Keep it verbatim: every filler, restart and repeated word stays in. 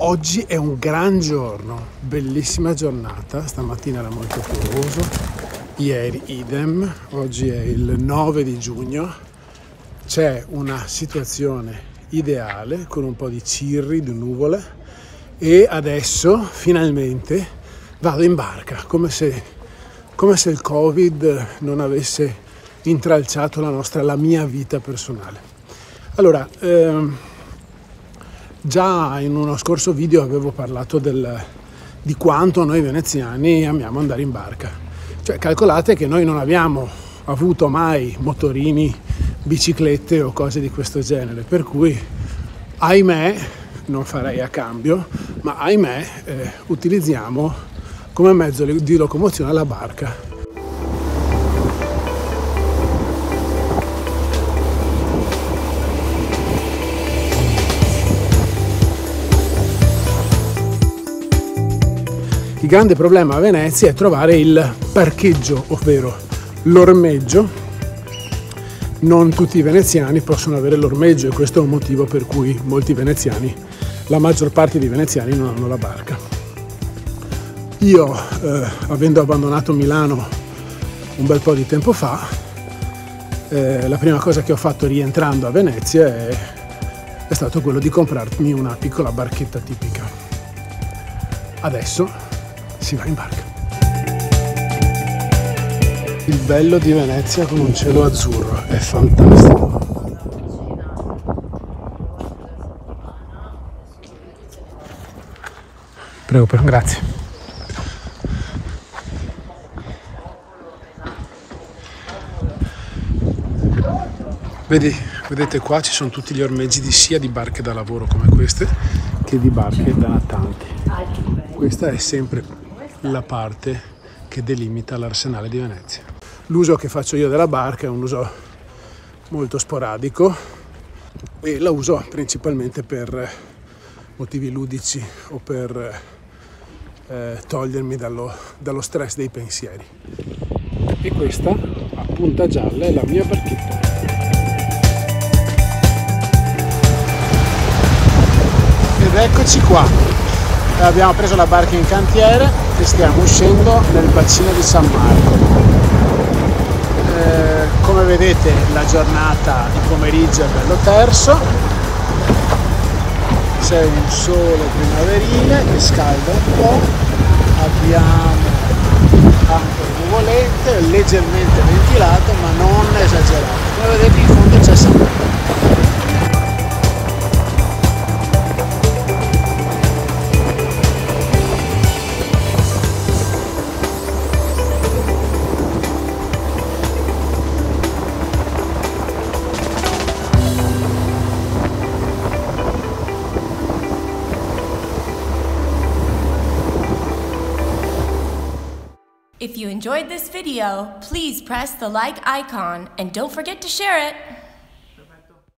Oggi è un gran giorno, bellissima giornata, stamattina era molto piovoso, ieri idem, oggi è il nove di giugno, c'è una situazione ideale con un po' di cirri, di nuvole e adesso finalmente vado in barca, come se, come se il Covid non avesse intralciato la nostra, la mia vita personale. Allora, ehm, già in uno scorso video avevo parlato del, di quanto noi veneziani amiamo andare in barca. Cioè, calcolate che noi non abbiamo avuto mai motorini, biciclette o cose di questo genere, per cui, ahimè, non farei a cambio, ma ahimè, eh, utilizziamo come mezzo di locomozione la barca. Il grande problema a Venezia è trovare il parcheggio, ovvero l'ormeggio. Non tutti i veneziani possono avere l'ormeggio e questo è un motivo per cui molti veneziani, la maggior parte dei veneziani non hanno la barca. Io, eh, avendo abbandonato Milano un bel po' di tempo fa, eh, la prima cosa che ho fatto rientrando a Venezia è, è stato quello di comprarmi una piccola barchetta tipica. Adesso si va in barca. Il bello di Venezia con un cielo azzurro è fantastico. Prego, per, grazie. Vedi, vedete qua ci sono tutti gli ormeggi di sia di barche da lavoro come queste che di barche da natanti. Questa è sempre la parte che delimita l'arsenale di Venezia. L'uso che faccio io della barca è un uso molto sporadico e la uso principalmente per motivi ludici o per eh, togliermi dallo, dallo stress dei pensieri. E questa, a punta gialla, è la mia barchetta. Ed eccoci qua. Abbiamo preso la barca in cantiere e stiamo uscendo nel bacino di San Marco. Eh, come vedete la giornata di pomeriggio è bello terso, c'è un sole primaverile che scalda un po', abbiamo anche nuvolette, leggermente ventilato ma non esagerato. Come vedete in fondo c'è San Marco. If you enjoyed this video, please press the like icon and don't forget to share it.